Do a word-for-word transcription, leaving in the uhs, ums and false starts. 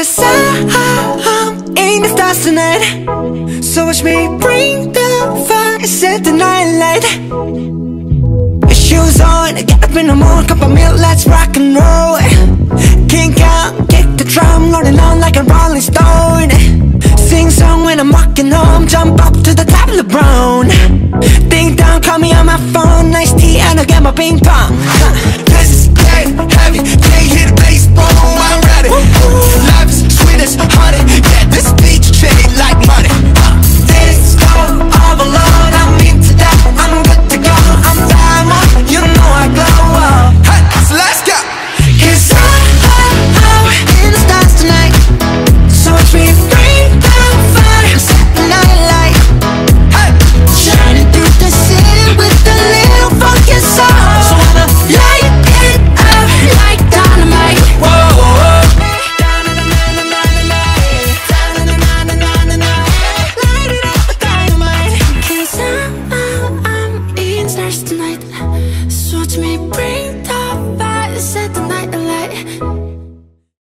Cause I'm in the stars tonight. So watch me bring the fire, set the night light. Shoes on, get up in the morning, cup of milk, let's rock and roll. Kink out, kick the drum, rolling on like a rolling stone. Sing song when I'm walking home, jump up to the top of the brown. Ding dong, call me on my phone, nice tea and I'll get my ping pong.